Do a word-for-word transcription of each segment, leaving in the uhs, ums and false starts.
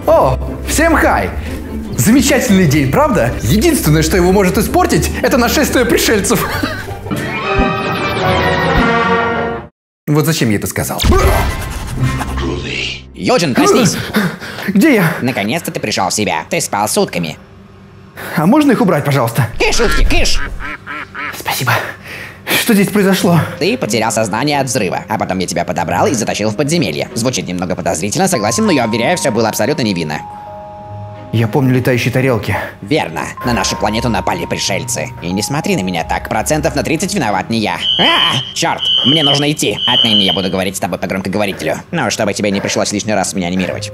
О, всем хай! Замечательный день, правда? Единственное, что его может испортить, это нашествие пришельцев. Вот зачем я это сказал? Юджин, проснись! Где я? Наконец-то ты пришел в себя. Ты спал сутками. А можно их убрать, пожалуйста? Кыш, утки, кыш! Спасибо. Что здесь произошло? Ты потерял сознание от взрыва, а потом я тебя подобрал и затащил в подземелье. Звучит немного подозрительно, согласен, но я уверяю, все было абсолютно невинно. Я помню летающие тарелки. Верно. На нашу планету напали пришельцы. И не смотри на меня так, процентов на тридцать виноват не я. А, черт, мне нужно идти. Отныне я буду говорить с тобой по громкоговорителю. Ну, чтобы тебе не пришлось лишний раз меня анимировать.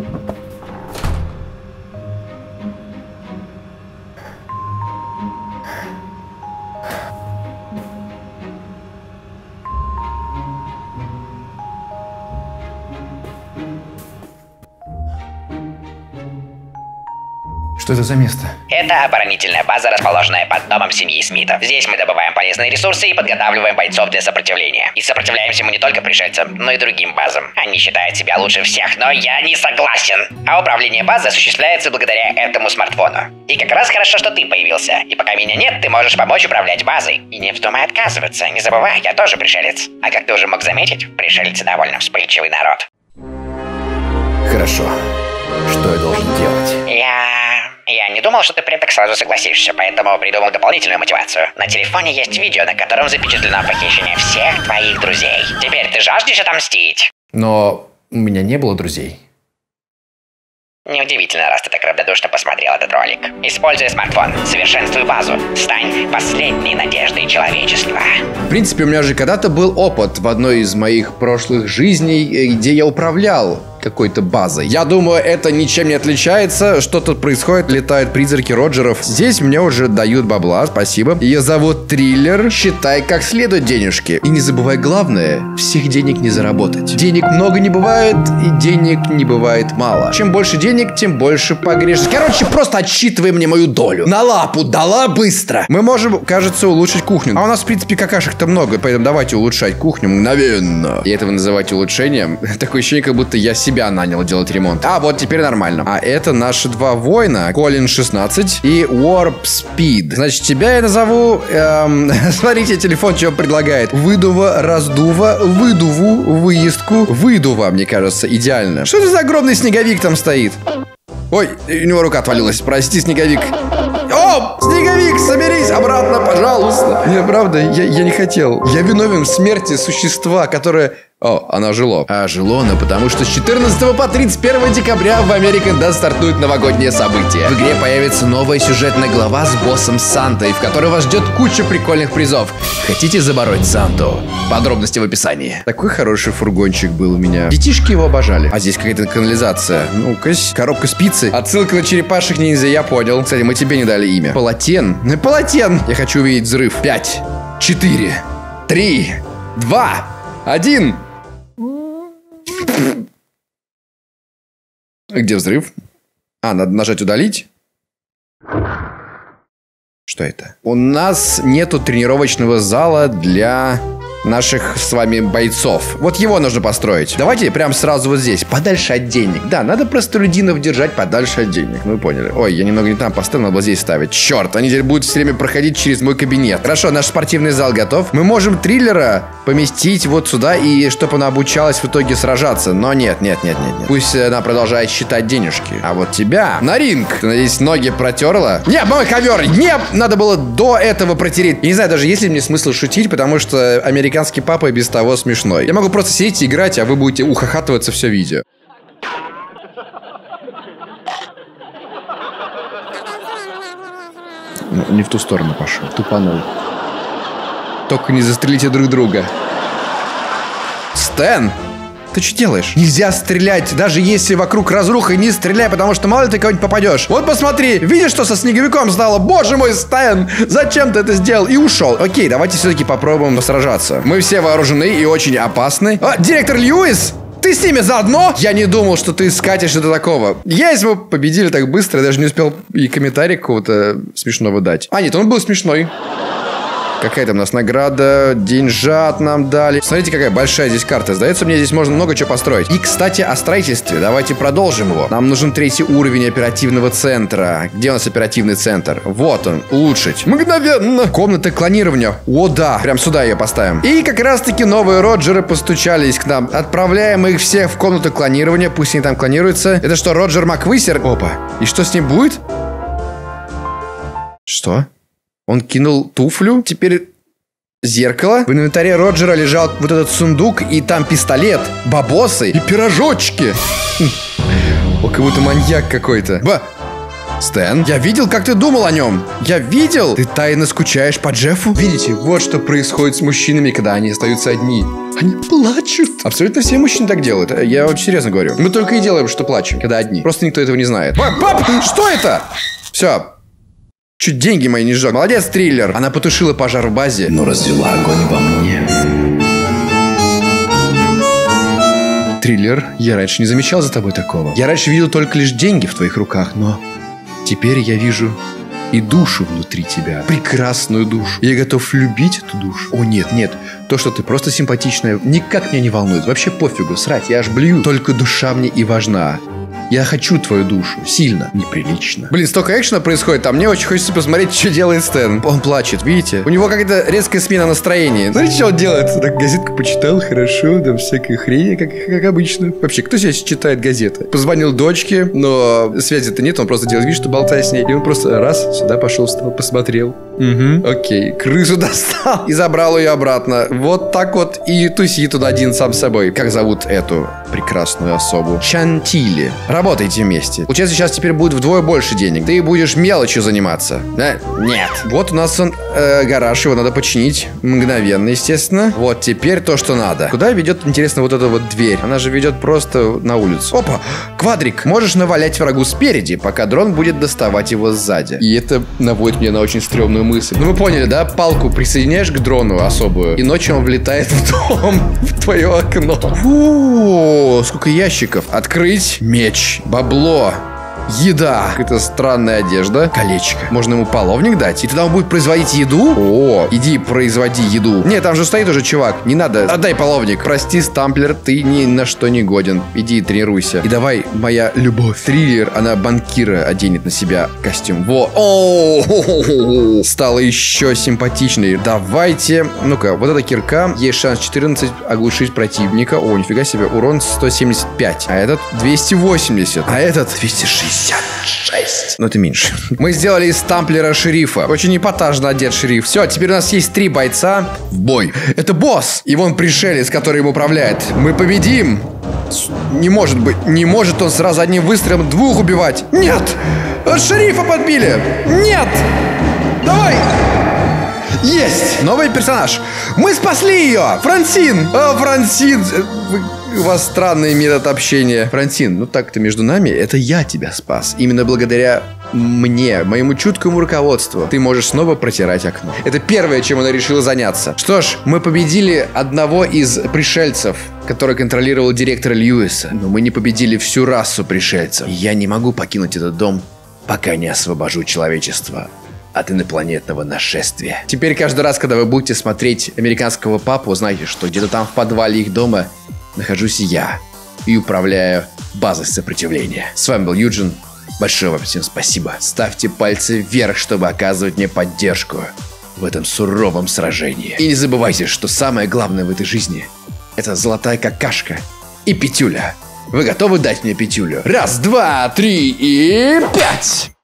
Что это за место? Это оборонительная база, расположенная под домом семьи Смитов. Здесь мы добываем полезные ресурсы и подготавливаем бойцов для сопротивления. И сопротивляемся мы не только пришельцам, но и другим базам. Они считают себя лучше всех, но я не согласен. А управление базой осуществляется благодаря этому смартфону. И как раз хорошо, что ты появился. И пока меня нет, ты можешь помочь управлять базой. И не вздумай отказываться. Не забывай, я тоже пришелец. А как ты уже мог заметить, пришельцы довольно вспыльчивый народ. Хорошо. Что я должен делать? Я... Я не думал, что ты прям так сразу согласишься, поэтому придумал дополнительную мотивацию. На телефоне есть видео, на котором запечатлено похищение всех твоих друзей. Теперь ты жаждешь отомстить? Но у меня не было друзей. Неудивительно, раз ты так равнодушно посмотрел этот ролик. Используй смартфон, совершенствуй базу, стань последней надеждой человечества. В принципе, у меня же когда-то был опыт в одной из моих прошлых жизней, где я управлял какой-то базой. Я думаю, это ничем не отличается. Что тут происходит? Летают призраки Роджеров. Здесь мне уже дают бабла, спасибо. Ее зовут Триллер. Считай как следует денежки. И не забывай главное, всех денег не заработать. Денег много не бывает, и денег не бывает мало. Чем больше денег, тем больше погрешность. Короче, просто отсчитывай мне мою долю. На лапу дала быстро. Мы можем, кажется, улучшить кухню. А у нас, в принципе, какашек-то много, поэтому давайте улучшать кухню мгновенно. И этого называть улучшением? Такое ощущение, как будто я себя нанял делать ремонт. А, вот теперь нормально. А это наши два воина. Колин шестнадцать и Warp Speed. Значит, тебя я назову... Эм, смотрите, телефон чего предлагает. Выдува, раздува, выдуву, выездку, выдува, мне кажется, идеально. Что это за огромный снеговик там стоит? Ой, у него рука отвалилась. Прости, снеговик. О, снеговик, соберись обратно, пожалуйста. Не, правда, я, я не хотел. Я виновен в смерти существа, которое... О, оно жило. А жило оно, потому что с четырнадцатого по тридцать первое декабря в American Dust стартует новогоднее событие. В игре появится новая сюжетная глава с боссом Сантой, в которой вас ждет куча прикольных призов. Хотите забороть Санту? Подробности в описании. Такой хороший фургончик был у меня. Детишки его обожали. А здесь какая-то канализация. Ну-ка, коробка с пиццей. Отсылка на черепашек ниндзя, я понял. Кстати, мы тебе не дали имя. Полотен. Полотен. Я хочу увидеть взрыв. Пять, четыре, три, два, один. Где взрыв? А, надо нажать удалить. Что это? У нас нету тренировочного зала для наших с вами бойцов. Вот его нужно построить. Давайте прям сразу вот здесь, подальше от денег. Да, надо простолюдинов держать подальше от денег. Ну, вы поняли. Ой, я немного не там поставил, надо было здесь ставить. Черт, они теперь будут все время проходить через мой кабинет. Хорошо, наш спортивный зал готов. Мы можем Триллера поместить вот сюда, и чтобы она обучалась в итоге сражаться. Но нет, нет, нет, нет, нет. Пусть она продолжает считать денежки. А вот тебя на ринг. Ты, надеюсь, ноги протерла? Нет, мой ковер! Нет! Надо было до этого протереть. Я не знаю даже, есть ли мне смысл шутить, потому что американский папа и без того смешной. Я могу просто сидеть и играть, а вы будете ухахатываться все видео. Не в ту сторону пошел. Тупанул. Только не застрелите друг друга. Стэн! Ты что делаешь? Нельзя стрелять, даже если вокруг разруха, не стреляй, потому что мало ли ты кого-нибудь попадешь. Вот посмотри, видишь, что со снеговиком стало? Боже мой, Стэн, зачем ты это сделал? И ушел. Окей, давайте все-таки попробуем сражаться. Мы все вооружены и очень опасны. А, директор Льюис? Ты с ними заодно? Я не думал, что ты скатишь до такого. Если мы победили так быстро, я даже не успел и комментарий какого-то смешного дать. А, нет, он был смешной. Какая там у нас награда? Деньжат нам дали. Смотрите, какая большая здесь карта. Сдается мне, здесь можно много чего построить. И, кстати, о строительстве. Давайте продолжим его. Нам нужен третий уровень оперативного центра. Где у нас оперативный центр? Вот он. Улучшить. Мгновенно. Комната клонирования. О, да. Прям сюда ее поставим. И как раз-таки новые Роджеры постучались к нам. Отправляем их всех в комнату клонирования. Пусть они там клонируются. Это что, Роджер Маквисер? Опа. И что с ним будет? Что? Он кинул туфлю? Теперь зеркало? В инвентаре Роджера лежал вот этот сундук, и там пистолет, бабосы и пирожочки. О, как будто маньяк какой-то. Ба... Стэн, я видел, как ты думал о нем. Я видел. Ты тайно скучаешь по Джеффу? Видите, вот что происходит с мужчинами, когда они остаются одни. Они плачут. Абсолютно все мужчины так делают. Я очень серьезно говорю. Мы только и делаем, что плачем, когда одни. Просто никто этого не знает. Пап, пап, что это? Все. Чуть деньги мои не сжег. Молодец, Триллер. Она потушила пожар в базе, но развела огонь во мне. Триллер, я раньше не замечал за тобой такого. Я раньше видел только лишь деньги в твоих руках, но... Теперь я вижу и душу внутри тебя. Прекрасную душу. Я готов любить эту душу. О, нет, нет. То, что ты просто симпатичная, никак меня не волнует. Вообще пофигу, срать, я аж блюю. Только душа мне и важна. Я хочу твою душу. Сильно. Неприлично. Блин, столько экшена происходит, а мне очень хочется посмотреть, что делает Стэн. Он плачет, видите? У него какая-то резкая смена настроения. Смотрите, что он делает? Так, газетку почитал, хорошо, там всякая хрень, как, как обычно. Вообще, кто здесь читает газеты? Позвонил дочке, но связи-то нет, он просто делает вид, что болтает с ней. И он просто раз, сюда пошел, встал, посмотрел. Угу, окей. Крысу достал и забрал ее обратно. Вот так вот и туси тут один сам с собой. Как зовут эту прекрасную особу? Чантили. Работайте вместе. Получается, сейчас теперь будет вдвое больше денег. Ты будешь мелочью заниматься. Да? Нет. Вот у нас он э, гараж, его надо починить мгновенно, естественно. Вот теперь то, что надо. Куда ведет, интересно, вот эта вот дверь? Она же ведет просто на улицу. Опа! Квадрик! Можешь навалять врагу спереди, пока дрон будет доставать его сзади. И это наводит мне на очень стрёмную мысль. Ну вы поняли, да? Палку присоединяешь к дрону особую, и ночью он влетает в дом, в твое окно. О, сколько ящиков. Открыть. Меч. Бабло. Еда. Какая-то странная одежда. Колечко. Можно ему половник дать? И тогда он будет производить еду? О, иди производи еду. Нет, там же стоит уже чувак. Не надо. Отдай половник. Прости, Стамплер, ты ни на что не годен. Иди и тренируйся. И давай, моя любовь. Триллер, она банкира оденет на себя костюм. Во. О, стало еще симпатичней. Давайте. Ну-ка, вот эта кирка. Есть шанс четырнадцать оглушить противника. О, нифига себе. Урон сто семьдесят пять. А этот двести восемьдесят. А этот двести шестьдесят шесть. Но это меньше. Мы сделали из Стамплера шерифа. Очень эпатажно одет шериф. Все, теперь у нас есть три бойца. В бой. Это босс. И вон пришелец, который им управляет. Мы победим. Не может быть. Не может он сразу одним выстрелом двух убивать. Нет. Шерифа подбили. Нет. Давай. Есть. Новый персонаж. Мы спасли ее. Франсин. О, Франсин. У вас странный метод общения. Франсин, ну так-то между нами, это я тебя спас. Именно благодаря мне, моему чуткому руководству, ты можешь снова протирать окно. Это первое, чем она решила заняться. Что ж, мы победили одного из пришельцев, который контролировал директора Льюиса. Но мы не победили всю расу пришельцев. И я не могу покинуть этот дом, пока не освобожу человечество от инопланетного нашествия. Теперь каждый раз, когда вы будете смотреть «Американского папу», знайте, что где-то там в подвале их дома нахожусь я и управляю базой сопротивления. С вами был Юджин. Большое вам всем спасибо. Ставьте пальцы вверх, чтобы оказывать мне поддержку в этом суровом сражении. И не забывайте, что самое главное в этой жизни — это золотая какашка и пятюля. Вы готовы дать мне пятюлю? Раз, два, три и пять!